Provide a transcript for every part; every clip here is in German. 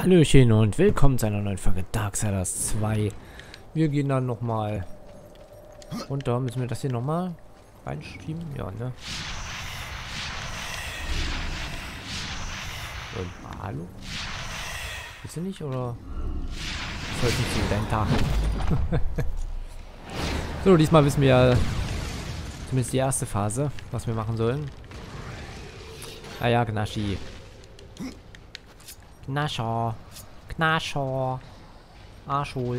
Hallöchen und willkommen zu einer neuen Folge Darksiders 2. Wir gehen dann nochmal runter. Müssen wir das hier nochmal reinschieben? Ja, ne? Hallo? Bist du nicht, oder? Ist heute nicht so dein Tag. So, diesmal wissen wir ja zumindest die erste Phase, was wir machen sollen. Ah ja, Gnaschi. Gnascher. Gnascher. Arschhol.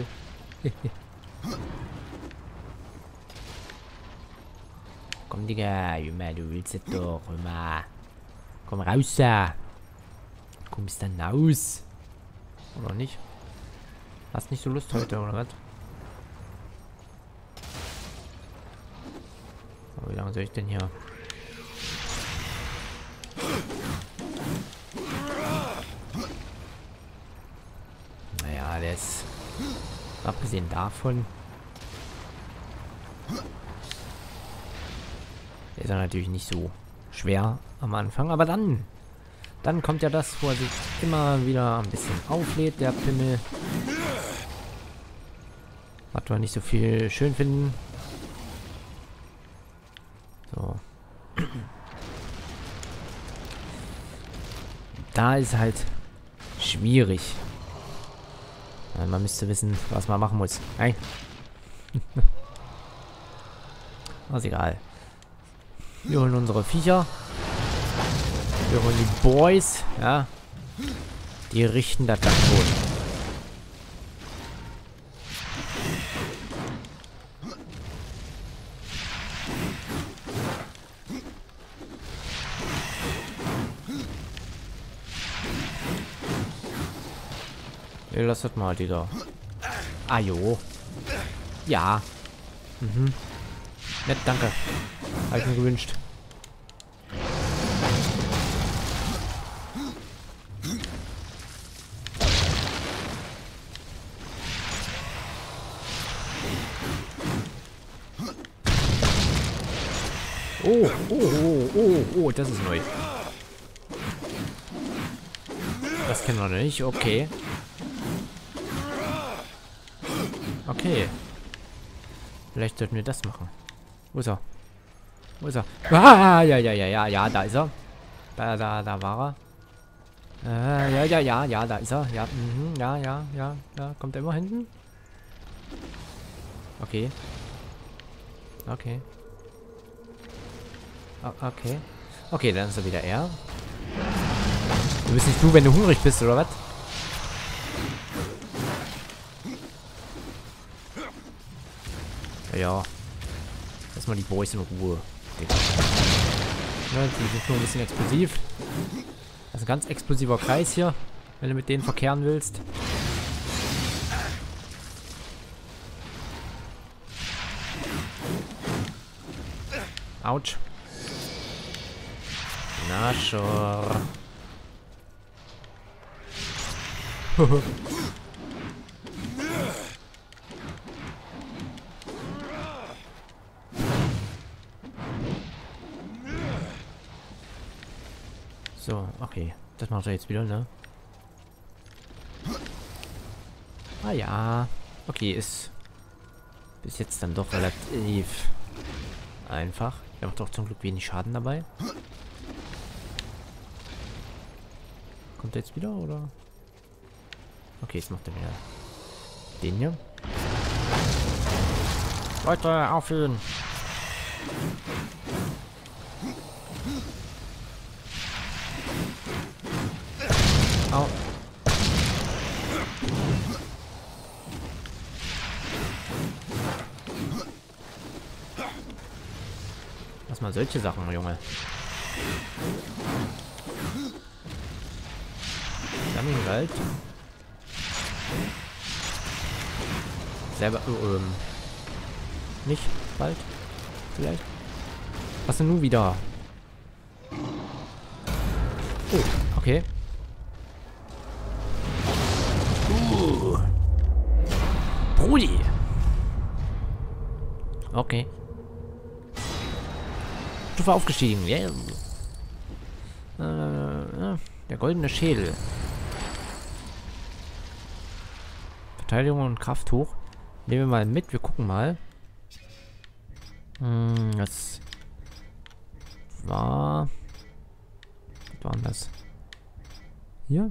Komm, Digga. Junge, du willst es doch. Immer. Komm raus da. Kommst dann raus. Oder nicht? Hast nicht so Lust heute, oder was? Aber wie lange soll ich denn hier? Naja, der ist... Abgesehen davon... Der ist ja natürlich nicht so schwer am Anfang, aber dann... Dann kommt ja das, wo er sich immer wieder ein bisschen auflädt, der Pimmel. Was wir nicht so viel schön finden. So. Da ist halt schwierig. Man müsste wissen, was man machen muss. Hey. Aber ist egal. Wir holen unsere Viecher. Wir holen die Boys. Ja. Die richten das dann schon. Lass das mal, Digga. Ah, jo. Ja. Mhm. Nett, danke. Habe ich mir gewünscht. Oh, oh, das ist neu. Das kennen wir noch nicht, okay. Okay. Vielleicht sollten wir das machen. Wo ist er? Wo ist er? Ah, ja, da ist er. Da war er. Ja, da ist er. Ja, ja. Kommt er immer hinten? Okay. Okay. Okay. Okay, dann ist er wieder er. Du bist nicht du, wenn du hungrig bist, oder was? Ja. Lass mal die Boys in Ruhe. Ja, die sind nur ein bisschen explosiv. Das ist ein ganz explosiver Kreis hier, wenn du mit denen verkehren willst. Autsch. Na schon. So, okay. Das macht er jetzt wieder, ne? Ah ja. Okay, ist bis jetzt dann doch relativ einfach. Er macht auch zum Glück wenig Schaden dabei. Kommt er jetzt wieder, oder? Okay, jetzt macht er wieder den hier. Leute, aufhören! Au. Lass mal solche Sachen, Junge. Wald. Selber. Nicht bald? Vielleicht? Was denn nun wieder? Oh, okay. Brudi. Okay. Stufe aufgestiegen. Yeah. Der goldene Schädel. Verteidigung und Kraft hoch. Nehmen wir mal mit, wir gucken mal. Das war... Was war denn das? Hier?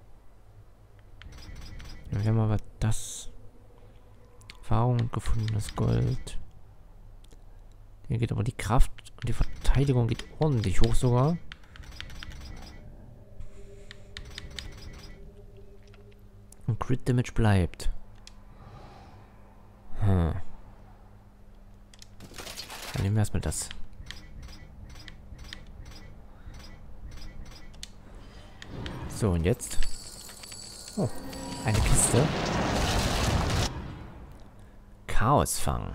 Ja, wir haben aber das... Erfahrung und gefundenes Gold. Hier geht aber die Kraft und die Verteidigung geht ordentlich hoch sogar. Und Crit Damage bleibt. Dann nehmen wir erstmal das. So, und jetzt? Oh, eine Kiste. Chaosfang.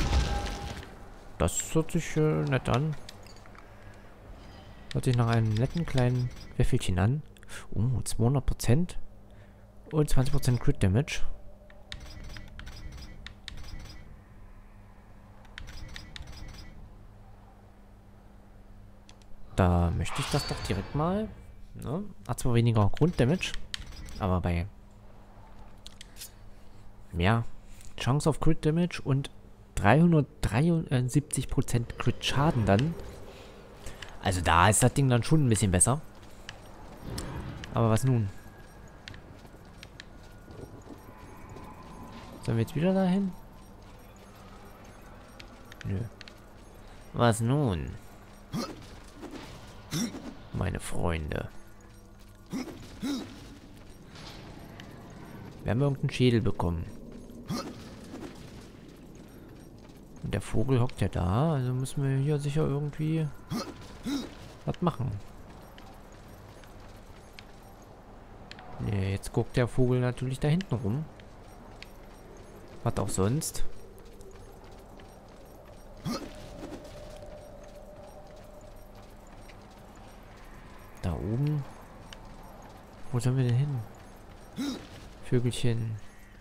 Das hört sich nett an. Hört sich nach einem netten kleinen Wäffelchen an. 200% und 20% Crit Damage. Da möchte ich das doch direkt mal. Ne? Hat zwar weniger Grunddamage, aber bei mehr Chance auf Crit Damage und 373% Crit Schaden dann. Also da ist das Ding dann schon ein bisschen besser. Aber was nun? Sollen wir jetzt wieder dahin? Nö. Was nun? Meine Freunde. Wir haben irgendeinen Schädel bekommen. Und der Vogel hockt ja da, also müssen wir hier sicher irgendwie was machen. Ne, jetzt guckt der Vogel natürlich da hinten rum. Was auch sonst. Da oben. Wo sollen wir denn hin? Vögelchen.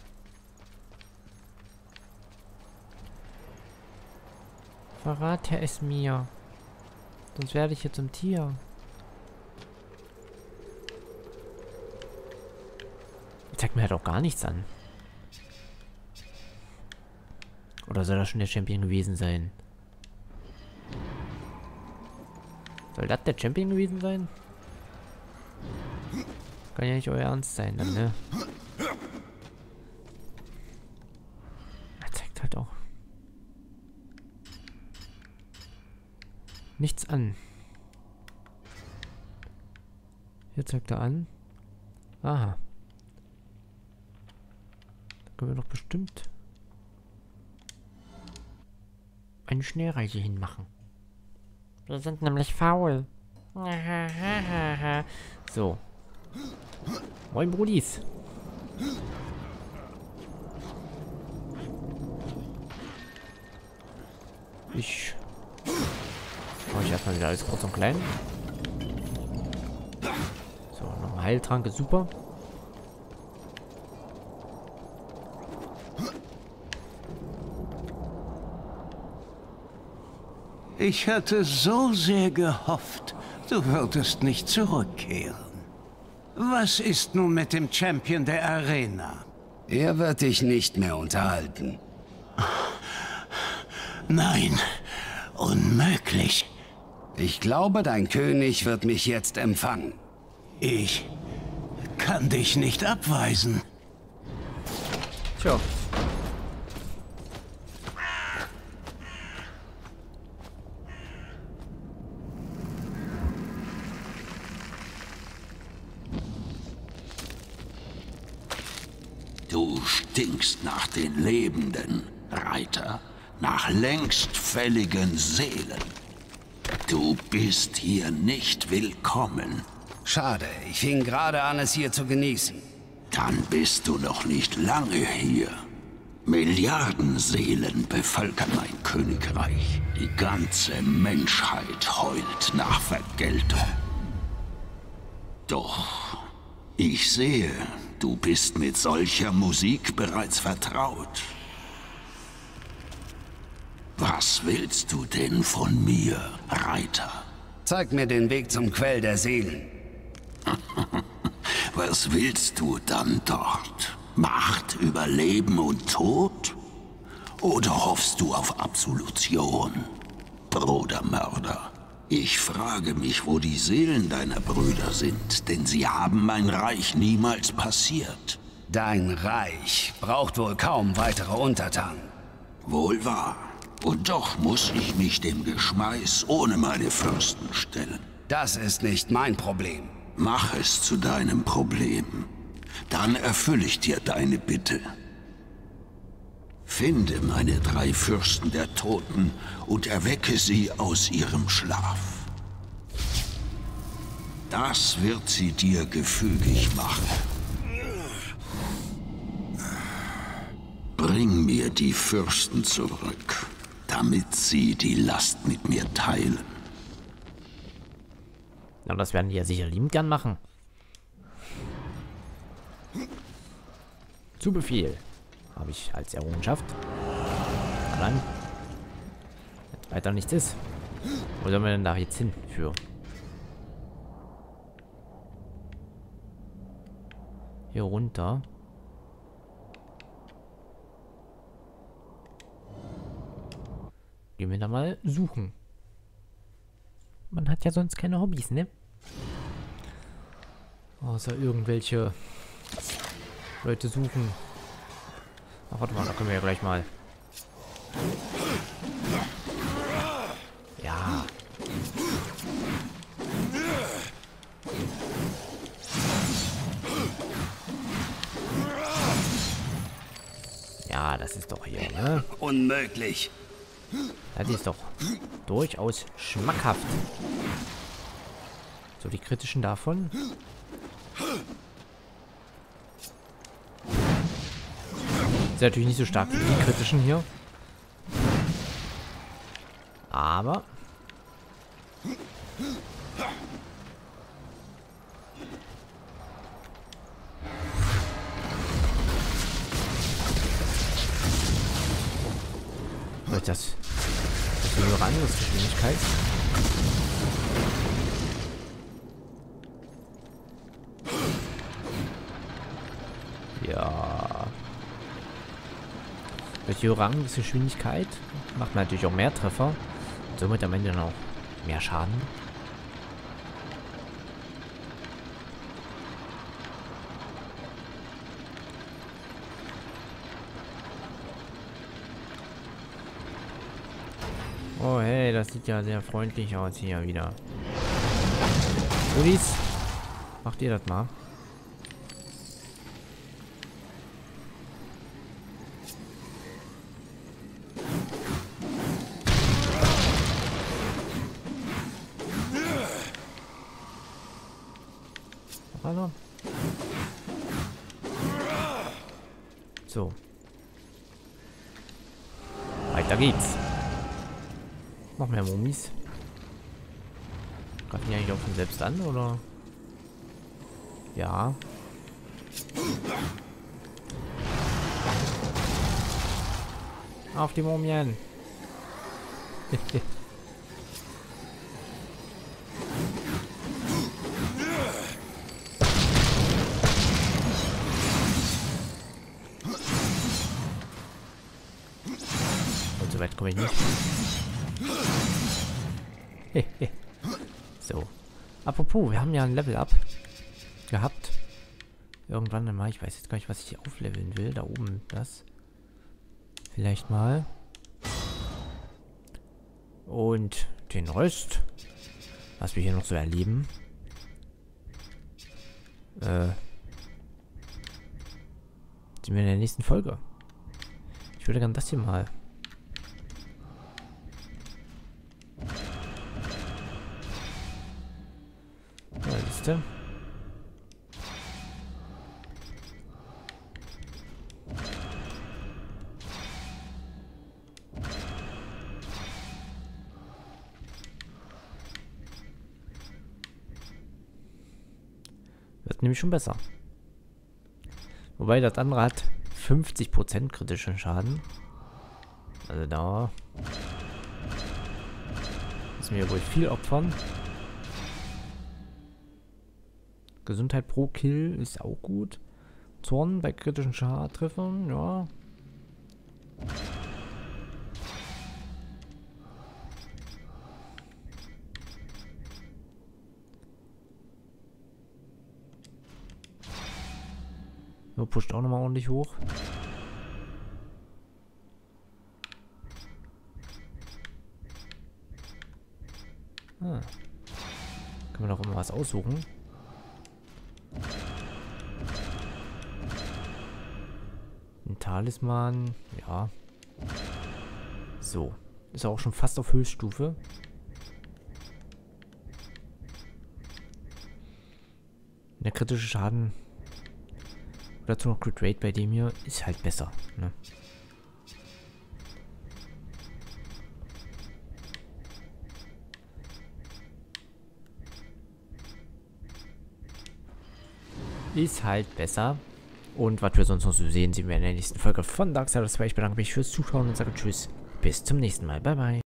Verrate es mir. Sonst werde ich hier zum Tier. Zeigt mir halt auch gar nichts an. Oder soll das schon der Champion gewesen sein? Soll das der Champion gewesen sein? Kann ja nicht euer Ernst sein, dann, ne? Er zeigt halt auch nichts an. Hier zeigt er an. Aha. Da können wir doch bestimmt eine Schnellreise hinmachen. Wir sind nämlich faul. So. Moin, Brudis. Ich mache erstmal wieder alles kurz und klein. So, noch ein Heiltrank ist super. Ich hatte so sehr gehofft, du würdest nicht zurückkehren. Was ist nun mit dem Champion der Arena? Er wird dich nicht mehr unterhalten. Nein, unmöglich. Ich glaube, dein König wird mich jetzt empfangen. Ich kann dich nicht abweisen. Tja. Du stinkst nach den Lebenden, Reiter, nach längst fälligen Seelen. Du bist hier nicht willkommen. Schade, ich fing gerade an, es hier zu genießen. Dann bist du noch nicht lange hier. Milliarden Seelen bevölkern mein Königreich. Die ganze Menschheit heult nach Vergeltung. Doch, ich sehe, du bist mit solcher Musik bereits vertraut. Was willst du denn von mir, Reiter? Zeig mir den Weg zum Quell der Seelen. Was willst du dann dort? Macht über Leben und Tod? Oder hoffst du auf Absolution, Brudermörder? Ich frage mich, wo die Seelen deiner Brüder sind, denn sie haben mein Reich niemals passiert. Dein Reich braucht wohl kaum weitere Untertanen. Wohl wahr. Und doch muss ich mich dem Geschmeiß ohne meine Fürsten stellen. Das ist nicht mein Problem. Mach es zu deinem Problem. Dann erfülle ich dir deine Bitte. Finde meine 3 Fürsten der Toten und erwecke sie aus ihrem Schlaf. Das wird sie dir gefügig machen. Bring mir die Fürsten zurück, damit sie die Last mit mir teilen. Na, das werden die ja sicher liebend gern machen. Zu Befehl. Habe ich als Errungenschaft. Dann. Wenn weiter nichts ist. Wo sollen wir denn da jetzt hin für? Hier runter. Gehen wir da mal suchen. Man hat ja sonst keine Hobbys, ne? Außer irgendwelche Leute suchen. Ach, warte mal, da können wir ja gleich mal. Ja. Ja, das ist doch hier, ne? Unmöglich. Das ist doch durchaus schmackhaft. So, die kritischen davon. Ist natürlich nicht so stark wie die kritischen hier. Aber das höhere Angriffsgeschwindigkeit. Ja. Durch die höhere Angriffsgeschwindigkeit macht man natürlich auch mehr Treffer und somit am Ende dann auch mehr Schaden. Oh hey, das sieht ja sehr freundlich aus hier wieder. Rudis, macht ihr das mal? Hallo? So. Weiter geht's. Noch mehr Mummis. Greifen die eigentlich auch von selbst an, oder? Ja. Auf die Mumien. Und so weit komme ich nicht. So. Apropos, wir haben ja ein Level-Up gehabt. Irgendwann einmal. Ich weiß jetzt gar nicht, was ich hier aufleveln will. Da oben das. Vielleicht mal. Und den Rest, was wir hier noch so erleben. Sind wir in der nächsten Folge. Ich würde gerne das hier mal. Liste. Wird nämlich schon besser. Wobei das andere hat 50% kritischen Schaden. Also da müssen wir wohl viel opfern. Gesundheit pro Kill ist auch gut. Zorn bei kritischen Schadtreffern, ja. So, pusht auch nochmal ordentlich hoch. Ah. Können wir doch immer was aussuchen. Ein Talisman, ja. So. Ist auch schon fast auf Höchststufe. Der kritische Schaden. Dazu noch Crit Rate bei dem hier ist halt besser. Ne? Ist halt besser. Und was wir sonst noch so sehen wir in der nächsten Folge von Darksiders 2. Ich bedanke mich fürs Zuschauen und sage Tschüss. Bis zum nächsten Mal. Bye, bye.